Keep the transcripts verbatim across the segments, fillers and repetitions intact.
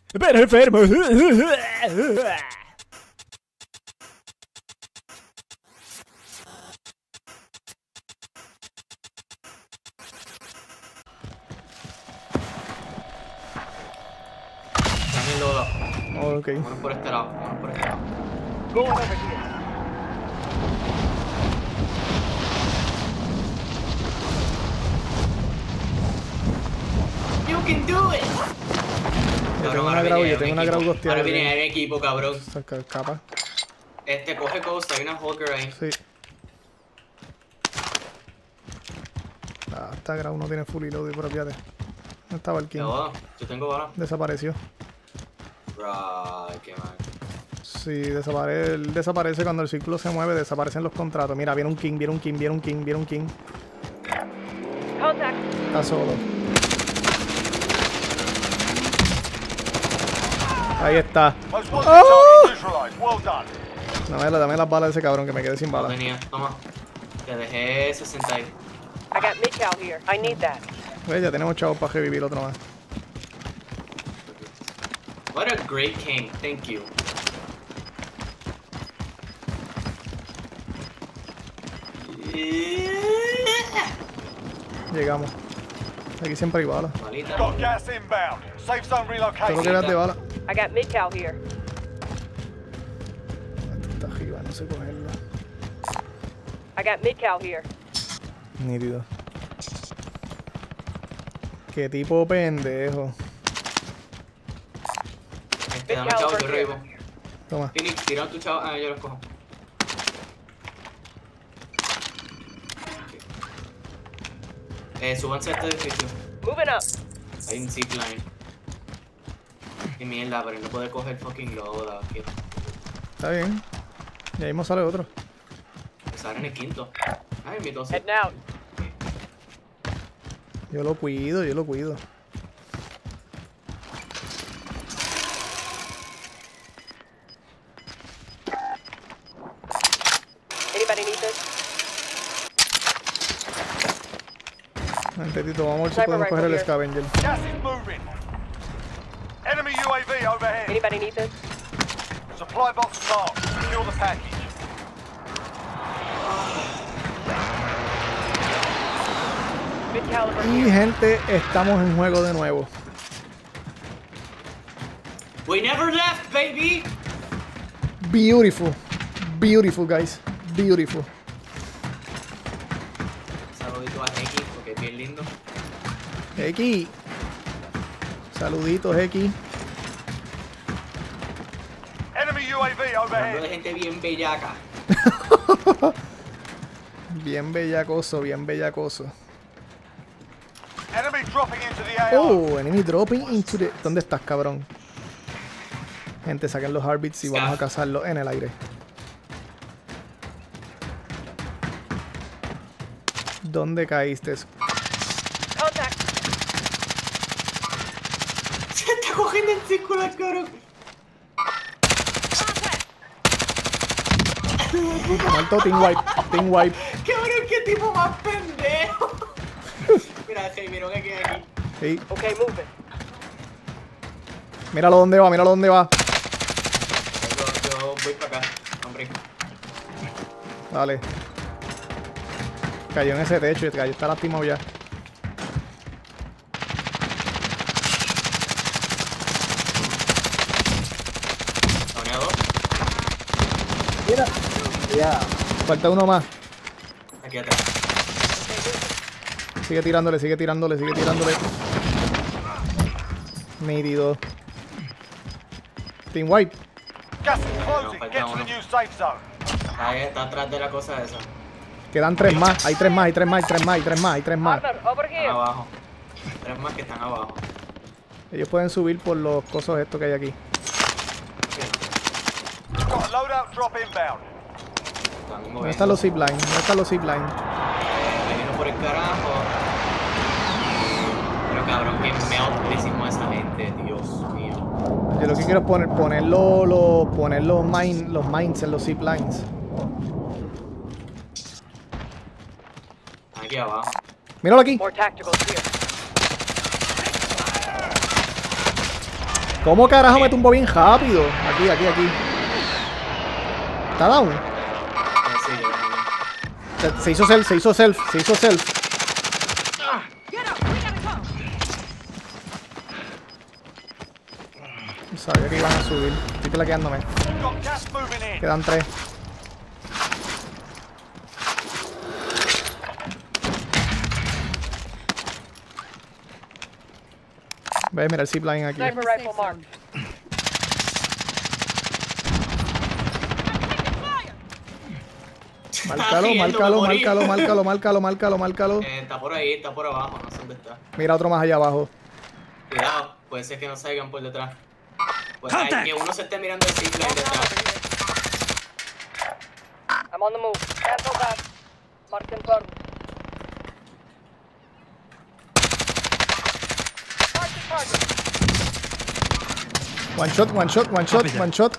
Pero enfermo. También lo... Oh, ok. Vamos por este lado, vamos por este lado. Going over here. You can do it. Yo Cabrón, tengo una ahora grau, viene yo un tengo una equipo. grau gosteada. Ahora viene el equipo, cabrón. Saca capa. Este, coge Ghost, hay una Hulker ahí. Sí. Ah, esta grau no tiene full reload, pero fíjate. ¿Dónde estaba el King? Yo, yo tengo bala. Desapareció. Right, qué mal. Sí, desaparece, él desaparece cuando el círculo se mueve, desaparecen los contratos. Mira, viene un King, viene un King, viene un King, viene un King. Contact. Está solo. Ahí está. Most wanted Oh! target neutralized. Well done. Dame, la- dame las balas de ese cabrón que me quedé sin No balas. tenía, toma. Te dejé sesenta ahí. I got mid-cal here. I need that. Pues ya tenemos chavos para revivir otro más. What a great king, thank you. Llegamos. Aquí siempre hay balas. Malita. Got gas inbound. Safe zone Todo lo que relocated. veas de balas. I got mid-cal here. Esto está arriba, no sé cogerlo. I got mid-cal here. Nítido. Qué tipo pendejo. Este, dame chavo, yo revivo. Toma. Tini, tira tu chavo. Ah, yo los cojo. Eh, súbanse a este edificio. Moving up. Hay un zipline. Qué mierda, pero no puede coger fucking load aquí. Está bien. Y ahí mismo sale otro. Sale en el quinto. Ay, mi tos. Heading out. Yo lo cuido, yo lo cuido. Anybody need this? Vente, Tito, vamos a ver si Sniper podemos rifle coger el here. scavenger. Gas is moving. Enemy U A V overhead. Anybody need this? Supply box marked. Secure the package. Mid-cal over Y here. gente, estamos en juego de nuevo. We never left, baby! Beautiful. Beautiful, guys. Beautiful. Saludito a X, porque es bien lindo. X. Saluditos, X. Enemy U A V Hablando de overhead. gente bien bellaca. Bien bellacoso, bien bellacoso. Enemy dropping into the A R. Oh, enemy dropping into the... ¿Dónde estás, cabrón? Gente, saquen los heartbeats y vamos a cazarlos en el aire. ¿Dónde caíste? Contact. Se está cogiendo el círculo, cabrón. Muerto, team wipe, team wipe. Cabrón, qué tipo más pendejo. Mira, hey, mira que queda aquí. Sí. Okay, moving. Míralo dónde va, míralo dónde va. Yo, yo voy para acá, hombre. Dale. Cayó en ese techo y cayó, está lastimado ya. Doneado. Mira. Ya. Falta uno más. Aquí atrás. Sigue tirándole, sigue tirándole, sigue tirándole. Nítido. Team wipe. Gas is closing. falta Get to uno. the new safe zone. Está, ahí, está atrás de la cosa esa. Quedan tres más. Hay tres más, hay tres más, hay tres más, hay tres más, hay tres más. Armor, over Están here. abajo. Tres más que están abajo. Ellos pueden subir por los cosos estos que hay aquí. Got a loadout drop inbound. Están ¿Dónde moviendo. están los ziplines? ¿Dónde están los ziplines? Me vino por el carajo. Pero cabrón, que melt le hicimos a esa gente, Dios mío. Yo lo que quiero es poner, poner, los, los, poner los, mine, los mines en los ziplines. Aquí abajo. Míralo aquí. More tacticals here. ¿Cómo carajo me tumbó bien rápido? Aquí, aquí, aquí. ¿Está down? Eh, sí, yo creo que- Se, se hizo self, se hizo self, se hizo self. No sabía que iban a subir. Estoy plaqueándome. Got gas moving in. Quedan tres. Ve, mira el zipline aquí. Sniper rifle marked. Márcalo, Riendo, márcalo, me morí. márcalo, márcalo, márcalo, márcalo, márcalo. Eh, está por ahí, está por abajo, no sé dónde está. Mira otro más allá abajo. Cuidado, puede ser que no salgan por detrás. Pues hay que uno se esté mirando el zipline detrás. I'm on the move. Cancel that. Mark confirmed. Mark the target. One shot, one shot, one shot, one shot.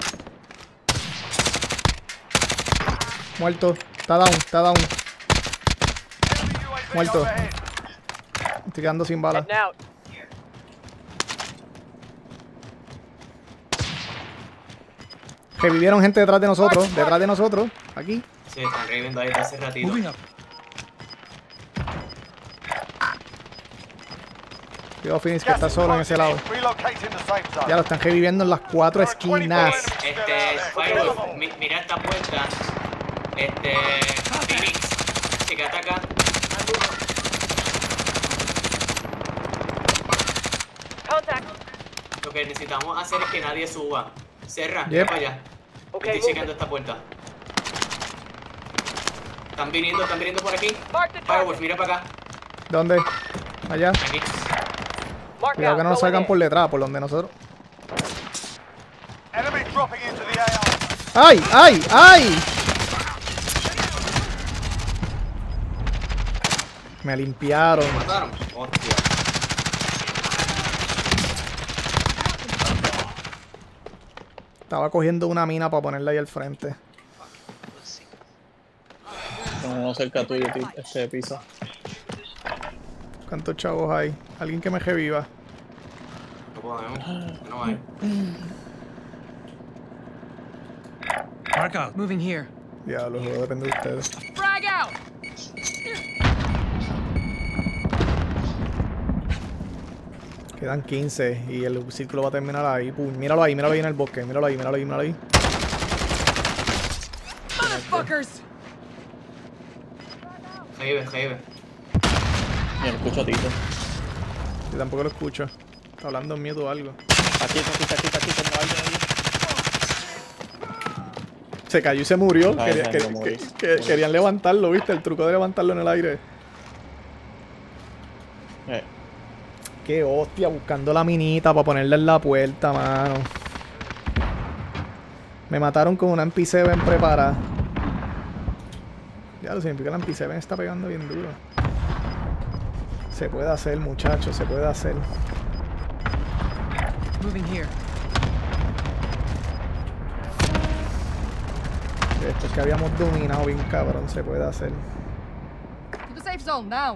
Muerto. Está down, está down. Enemy U A V Muerto. overhead. Estoy quedando sin balas. Heading out. Revivieron gente detrás de nosotros, detrás de nosotros. Aquí. Sí, están reviviendo ahí desde hace ratito. Cuidado, Phoenix, que Gas está is solo en ese closing lado. in. Relocating the safe zone. Ya lo están reviviendo en las cuatro esquinas. Este, Firewall, mi- mira esta puerta. Este, Phoenix, checate acá. Contact. Lo que necesitamos hacer es que nadie suba. Cerra, Yep. mira para allá. Okay, Estoy chequeando esta puerta. Están viniendo, están viniendo por aquí. Mark the Firewall, target. mira para acá. ¿Dónde? Allá. Aquí. Mark Cuidado out. que no nos Going salgan in. por detrás, por donde nosotros. Enemy dropping into the A R. ¡Ay! ¡Ay! ¡Ay! Me limpiaron. ¿Mataron? Hostia. Estaba cogiendo una mina para ponerla ahí al frente. Con uno cerca tuyo, ti- este piso. ¿Cuántos chavos hay? Alguien que me reviva. No podemos. No hay. Mark out. Moving here. Diablo, el juego depende de ustedes. Frag out. Quedan quince y el círculo va a terminar ahí. Pum, míralo ahí, míralo ahí en el bosque. Míralo ahí, míralo ahí, míralo ahí. Motherfuckers. Jaibe, Jaibe. Mira, escucho a Tito. Yo tampoco lo escucho. Está hablando en miedo o algo. Aquí, aquí, aquí, aquí, como alguien ahí. Se cayó y se murió. Ay, Quería- ay, que- no morí. que- que- querían levantarlo, ¿viste? El truco de levantarlo en el aire. Eh, Qué hostia, buscando la minita para ponerla en la puerta, mano. Me mataron con una M P siete preparada. Ya lo significa que la M P siete está pegando bien duro. Se puede hacer, muchachos, se puede hacer. Moving here. Esto es que habíamos dominado bien cabrón, se puede hacer. To the safe zone now.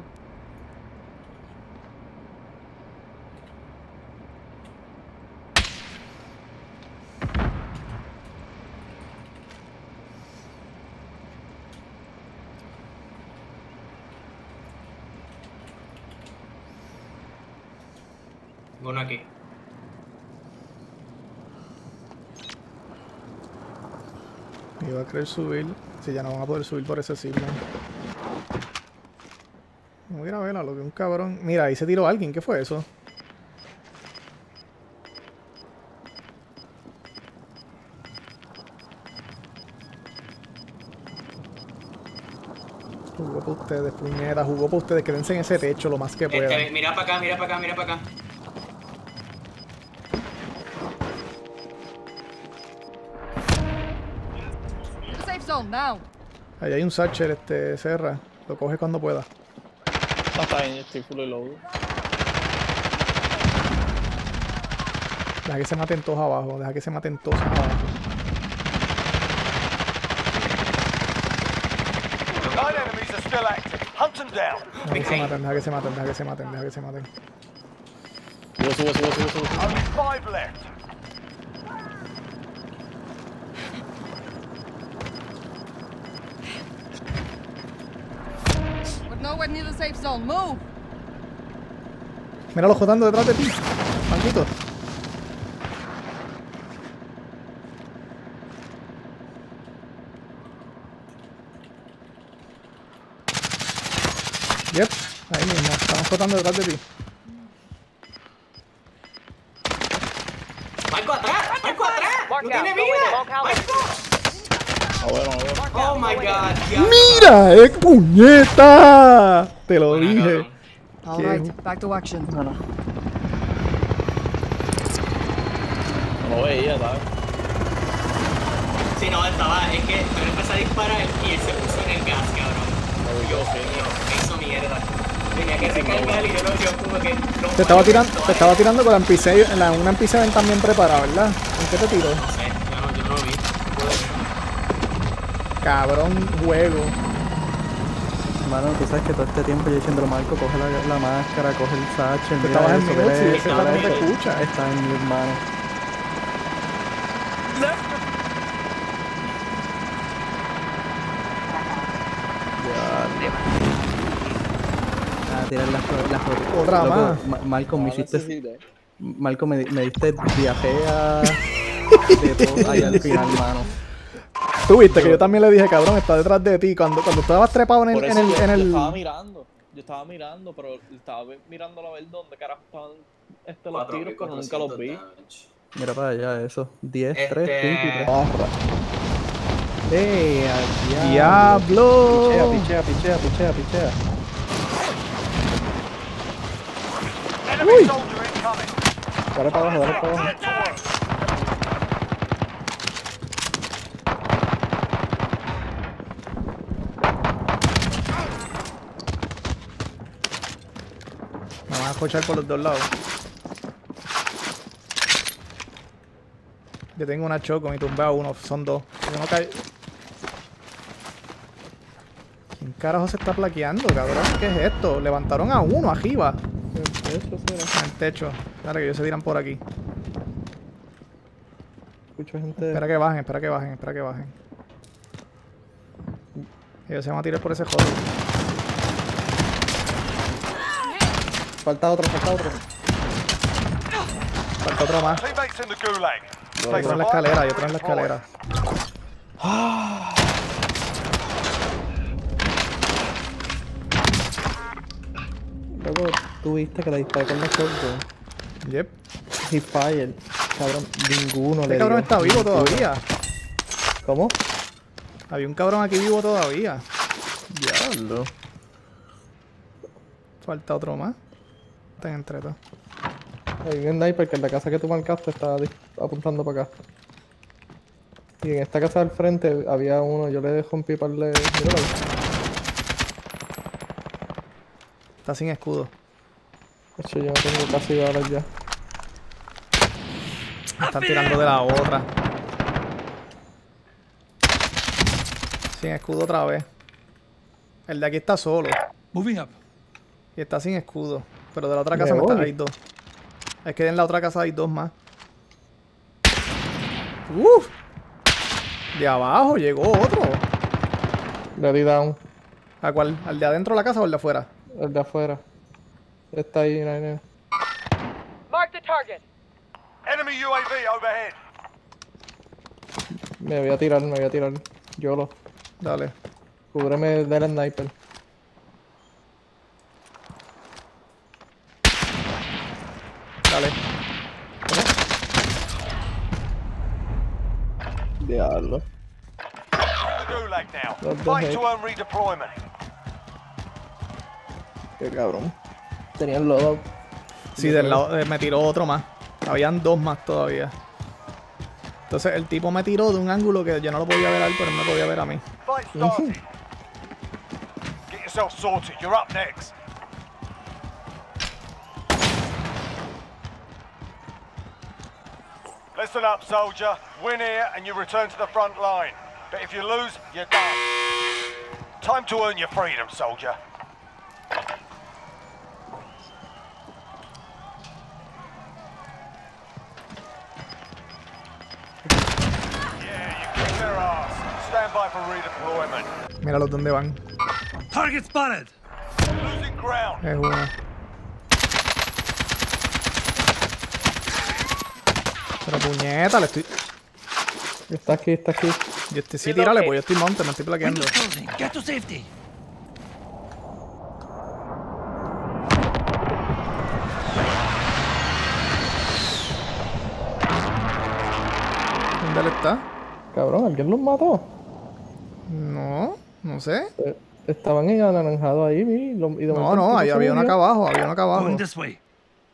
Uno aquí. Iba a querer subir. Si ya no van a poder subir por ese signo. No voy a ir a ver a lo que un cabrón. Mira, ahí se tiró alguien. ¿Qué fue eso? Jugó para ustedes, puñeta. Jugó para ustedes. Quédense en ese techo lo más que Este, puedan. mira para acá, mira para acá, mira para acá. To the safe zone now. Ahí hay un satchel, este, Serra. Lo coges cuando pueda. no está bien, estoy full y load. Deja que se maten todos abajo. Deja que se maten todos abajo. Nine enemies are still active. Hunt them down. Deja que se maten, deja que se maten, deja que se maten, deja que se maten. Sube, sube, sube, sube, sube. Only five left. nowhere near the safe zone. Move! Míralo jodando detrás de ti. Maldito. Yep, ahí mismo. Estamos jodando detrás de ti. ¡Marco atrás! ¡Marco atrás! ¡No tiene vida! ¡Marco! Ah, bueno, ah, bueno. ¡Oh my god! diablo. ¡Mira! ¡Eh, puñeta! Te lo Buena, dije. cabrón. All ¿Qué? right, back to action. No, no. No lo veía, ¿sabes? Sí, no, estaba. Es que yo empecé a disparar y él se puso en el gas, cabrón. Dios mío, me hizo mierda. Tenía que recargar y yo no, yo como que. No Te estaba puedo tirando, esto, te estaba tirando con la M P seis, la, una M P seis también preparada, ¿verdad? ¿En qué te tiró? No sé, yo no, yo no lo vi. No pude ver. Cabrón juego. Mano, tú sabes que todo este tiempo yo diciendo Marco, coge la, la máscara, coge el satchel. Tú mira estabas en eso, mute, mira sí, eso, ese mira rato no te eso. escucha. Está en mute, mano. A tirar las flores, las flores. Otra Loco, más. Ma- Marco, me No hiciste. necesité. Marco, me, me diste diarrea de todo ahí al final, mano. Tú viste que yo también le dije, cabrón, está detrás de ti. Cuando, cuando estabas trepado en el, Por en eso el, yo, en yo el... estaba mirando. Yo estaba mirando, pero estaba ve- mirando a ver dónde carajo estaban este, los cuatro tiros, mil pero nunca los vi. cuatrocientos damage. Mira para allá, eso. diez, Este- tres, cinco y tres. ¡Ey, al ¡Diablo! Pichea, pichea, pichea, pichea, pichea. Enemy soldier incoming. Dale para abajo, dale para abajo. Get to work. Me van a escuchar por los dos lados. Yo tengo una choco y tumbé a uno, son dos. Si uno cae... ¿Quién carajo se está plaqueando, cabrón? ¿Qué es esto? Levantaron a uno arriba. Eso será. En el techo. Espera que ellos se tiran por aquí. Escucho gente. Espera que bajen, espera que bajen, espera que bajen. Ellos se van a tirar por ese jodo. Falta otro, falta otro. Falta otro más. Teammates in the gulag. Hay otro en la escalera, hay otro en la escalera. Luego tú viste que la disparé con la shotgun. Yep. Y fire. Cabrón, ninguno Este le cabrón dio. está vivo todavía. ¿Cómo? Había un cabrón aquí vivo todavía. Diablo. Falta otro más. Están entre todos. Hay un sniper que en la casa que tú marcaste estaba dis- apuntando para acá. Y en esta casa al frente había uno, yo le rompí para le... Míralo ahí. Está sin escudo. De hecho, yo no tengo casi balas ya. Me están tirando de la otra. Sin escudo otra vez. El de aquí está solo. Moving up. Y está sin escudo. Pero de la otra Me casa me está, voy. hay dos. Es que en la otra casa hay dos más. Uf. De abajo llegó otro. Le di down. ¿A cuál? ¿Al de adentro de la casa o el de afuera? El de afuera. Está ahí, nene. Mark the target. Enemy U A V overhead. Me voy a tirar, me voy a tirar. Yolo. Dale. Cúbreme del sniper. Dale. Diablo. The gulag now. What the Fight heck? to earn redeployment. Qué cabrón. Tenía el loadout. Sí, del lado, eh, me tiró otro más. Habían dos más todavía. Entonces el tipo me tiró de un ángulo que yo no lo podía ver a él, pero él me podía ver a mí. Fight started. Get yourself sorted. You're up next. Listen up, soldier. Win here and you return to the front line. But if you lose, you're done. Time to earn your freedom, soldier. Yeah, you kicked their ass. Stand by for redeployment. Míralos dónde van. Target spotted. ground. Es una. Pero puñeta, le estoy... Está aquí, está aquí. Yo estoy... Sí, tírale, pues yo estoy monte, me estoy plaqueando. Get to safety. ¿Dónde él está? Cabrón, ¿alguien los mató? No, no sé. Eh, Estaban en anaranjado ahí, mi. y lo- y de No, momento no, el ahí tipo se había uno murió. acá abajo, había uno acá abajo. Going this way.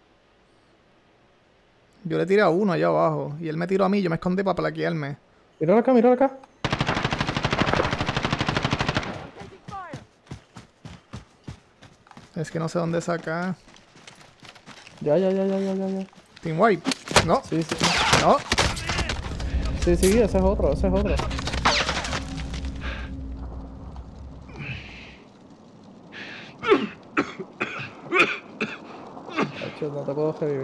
Yo le tiré a uno allá abajo y él me tiró a mí, yo me escondí para plaquearme. Míralo acá, míralo acá. Es que no sé dónde sacar. Ya, ya, ya, ya, ya, ya, ya. Team Wipe. No, Sí, sí. no. Sí, sí, ese es otro, ese es otro. Hacho, no te puedo revivir.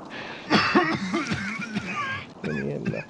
Qué mierda.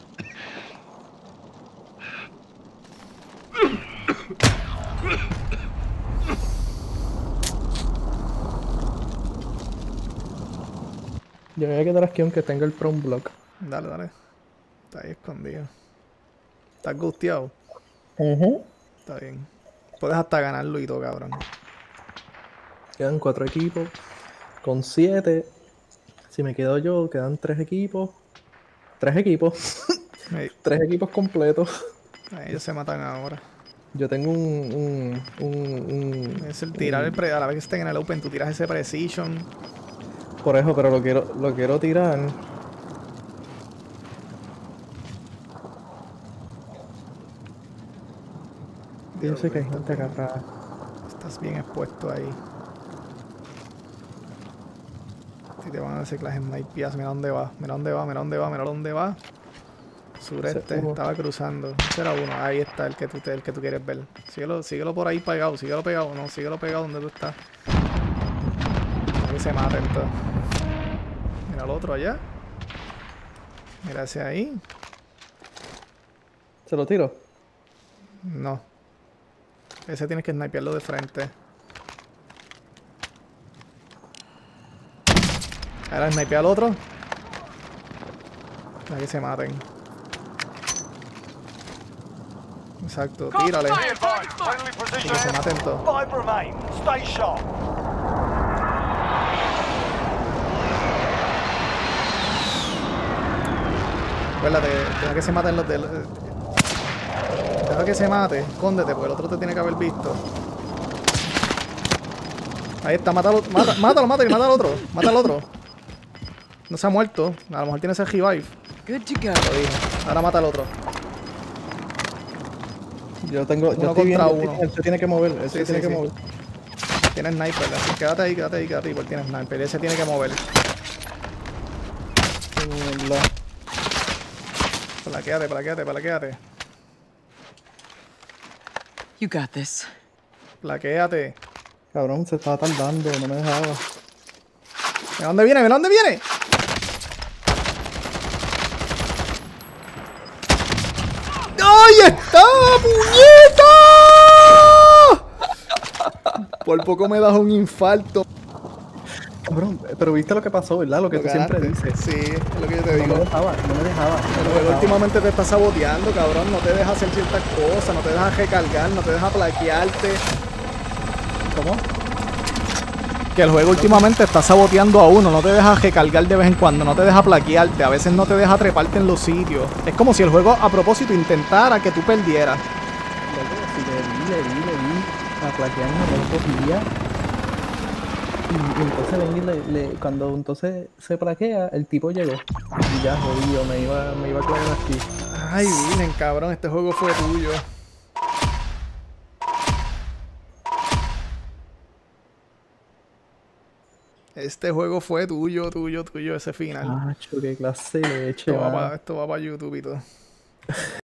Yo me voy a quedar aquí aunque tenga el prone block. Dale, dale. Está ahí escondido. Estás gusteado. Ujú. Está bien. Puedes hasta ganarlo y todo, cabrón. Quedan cuatro equipos. Con siete. Si me quedo yo, quedan tres equipos. Tres equipos. Ey, Tres equipos completos. ellos se matan ahora. Yo tengo un... un, un, un Es el tirar el pre... A la vez que estén en el open, tú tiras ese precision. por eso, pero lo quiero, lo quiero tirar. Yo sé que hay gente acá atrás. Estás bien expuesto ahí. Si te van a hacer clases snipeadas, mira dónde va, mira dónde va, mira dónde va, mira dónde va. Sureste, Ese uno. estaba cruzando. Ese era uno, ahí está el que tú, te- el que tú quieres ver. Síguelo, síguelo por ahí pegado, síguelo pegado, no, síguelo pegado donde tú estás. Para que se maten todos. Mira el otro allá. Mira ese ahí. ¿Se lo tiro? No. Ese tienes que snipearlo de frente. Ahora snipea al otro. Para que se maten. Exacto, tírale. Be advised, friendly Y position. que se maten todos. Five remain. Stay sharp. Acuérdate, deja que se maten los del... Deja que se mate, escóndete, porque el otro te tiene que haber visto. Ahí está, mátalo, mata, mátalo, mátalo y mata al otro. Mata al otro. No se ha muerto. A lo mejor tiene ese revive. Good to go. Lo dije. Ahora mata al otro. Yo tengo... Uno yo estoy contra viendo, uno. él se tiene que mover, él Sí, se sí, tiene que sí. mover. Tiene sniper, así. Quédate ahí, quédate ahí, quédate ahí, porque tiene sniper. Ese tiene que mover. Qué mierda. Plaquéate, plaquéate, plaquéate. You got this. Plaquéate. Cabrón, se estaba tardando, no me dejaba. ¿De dónde viene? ¿De dónde viene? ¡Ahí está, puñeta! Por poco me das un infarto. Cabrón, pero viste lo que pasó, ¿verdad? Lo que Lo tú siempre ganaste. dices. Sí, es lo que yo te No me digo. dejaba, no me dejaba. no me El juego dejaba. últimamente te está saboteando, cabrón. No te deja hacer ciertas cosas, no te deja recargar, no te deja plaquearte. ¿Cómo? Que el juego últimamente está saboteando a uno, no te deja recargar de vez en cuando, no te deja plaquearte, a veces no te deja treparte en los sitios. Es como si el juego a propósito intentara que tú perdieras. Si le di, le di, le di a plaquearme, no lo cogía. Y, y entonces ven y le, le- cuando entonces se plaquea, el tipo llegó. Y ya jodido, me iba, me iba a clavar aquí. Ay, virgen, cabrón, este juego fue tuyo. Este juego fue tuyo, tuyo, tuyo, ese final. Macho, qué clase de leche, Esto va mano. para, esto va para YouTube y todo.